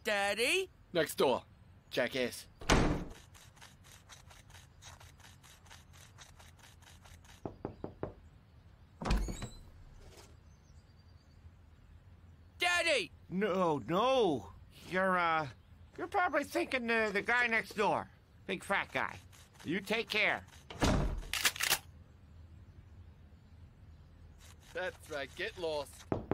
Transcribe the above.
Daddy? Next door, jackass. Daddy! No. You're probably thinking the guy next door. Big fat guy. You take care. That's right, get lost.